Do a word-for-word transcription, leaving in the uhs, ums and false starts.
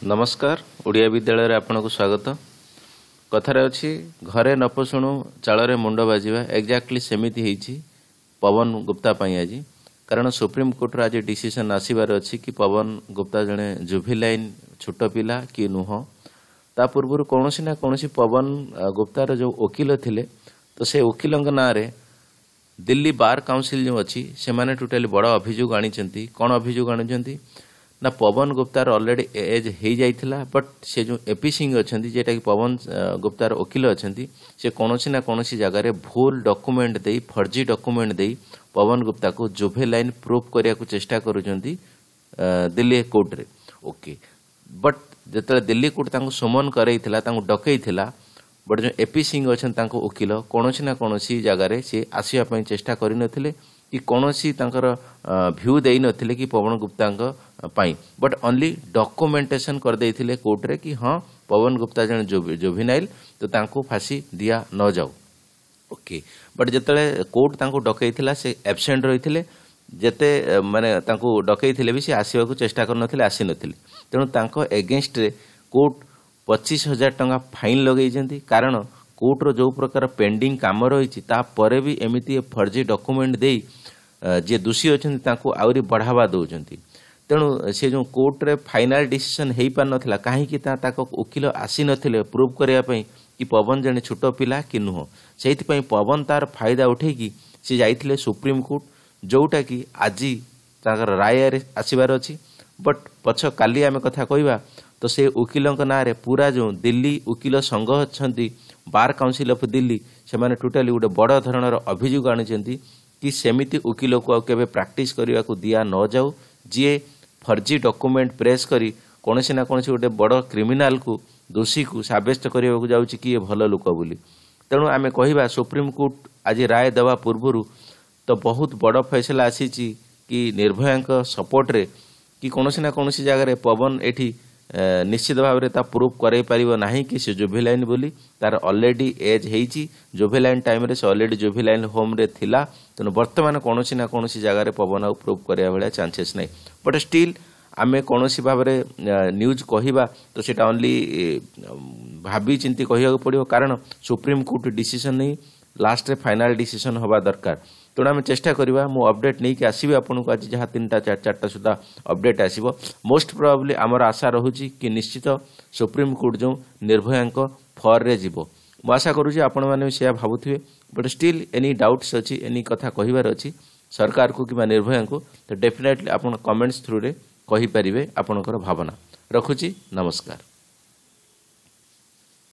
नमस्कार ओडिया विद्यालय रे आपन को स्वागत। कथार अच्छी घरे न पशुणु चाल मुंड बाजिबा एक्जाक्टली सेमिति हेछि पवन गुप्ता पाई आज कारण सुप्रीम कोर्ट आज डिसीजन आसबार अच्छी कि पवन गुप्ता जड़े जुभिलाइन छोट पिला कि नुह ता पूर्व कौन ना कौन पवन गुप्तार जो वकिल थिले तो से वकिल ना दिल्ली बार काउंसिल जो अच्छी से माने टोटाली बड़ अभियोग आनी कौन अभियोग आनी ना पवन गुप्तार ऑलरेडी एज हो जाइथिला बट से जो एपी सिंह अच्छी जेटा कि पवन गुप्तार वकिल अच्छा से कौन ना कौन जगार भूल डॉक्यूमेंट दे फर्जी डॉक्यूमेंट दे पवन गुप्ता को जुवेनाइल प्रूफ करने को चेष्टा करुँच दिल्ली कोर्ट रे ओके बट जिते दिल्ली कोर्ट सुमन करईला डकईला बट जो एपी सिंह अच्छा वकिल कौन ना कौन जगार सी आसवाई चेष्टा करनथिले कि कौन सी भ्यू दे नथिले कि पवन गुप्ता पाई बट ओनली डॉक्यूमेंटेशन कर देथिले कोर्ट रे कि हाँ पवन गुप्ता जन जुवेनाइल तो तांको फांसी दिया न जाऊ ओके बट जिते कोर्ट तांको डकईला से एब्सेंट रही जेते माने तांको डकईले भी से आसवा को चेष्टा करनथिले आसी नथिले तेणु तांको एगेंस्ट रे कोर्ट पच्चीस हजार टंका फाइन लगे कारण कोर्ट रो जो प्रकार पेंडिंग काम रही तापर भी एमती फर्जी डॉक्यूमेंट दे जे दोषी अच्छा आहरी बढ़ावा दौरान तेणु से जो कोर्ट रे फाइनाल डिसीजन हो पार नाला कहीं वकिल आसी नथिले प्रूव करने कि पवन जने छोट पिला कि नुह से पवन तार फायदा उठेकी सी जाइथिले सुप्रीम कोर्ट जोटा कि आज राय आसबार अच्छी बट पछ काली आम कथा कहवा तो से वकिलों ना पूरा जो दिल्ली वकिल संघ अच्छा बार काउंसिल ऑफ दिल्ली से माने टोटाली गोटे बड़ धरणर अभियोग आनी कि सेमिति वकिल को केबे प्रैक्टिस करने को दिया न जाऊ जी फर्जी डॉक्यूमेंट प्रेस करी कौन ना कौन गोटे बड़ क्रिमिनाल को दोषी को सब्यस्त करने को जाऊँ कि ये भल लोक बोली तेणु आम कहवा सुप्रीम कोर्ट आज राय देवा पूर्व तो बहुत बड़ फैसला आसी कि निर्भया सपोर्ट रे कि कौन ना कौन जगह पवन एठी निश्चित भाव में प्रूफ कराई पार ना कि से जुवेनाइल बोली तार ऑलरेडी एज होती जुवेनाइल टाइम रे से ऑलरेडी जुवेनाइल होम रे थिला तेणु बर्तमान कौन ना कौन जगह पवन आउ प्रूफ करा भाया चांसेस नहीं बट स्टिल आम कौन भाव में न्यूज कहवा तो सीटा ओनली भाभी चिंती कहवा पड़ो कारण सुप्रीम कोर्ट डिसीजन नहीं लास्ट रे फाइनाल डिसीजन हवा दरकार तेणु आम चेष्टा करवा मु अपडेट नहीं कि आसबि आपको आज जहाँ तीन टा चार चार्टा सुधा अपडेट आसो मोस्ट प्रोबेबली आमर आशा रहुची कि निश्चित सुप्रीम कोर्ट जो निर्भया फर रे जीवो मु आशा करुँच आपण मैंने से भावुए बट स्टिल एनी डाउट्स अच्छी एनी कथा कहबार अच्छी सरकार को कि निर्भया को तो डेफिनेटली आप कमेंट्स थ्रू रे कहि परिबे आपनकर भावना रखुची नमस्कार।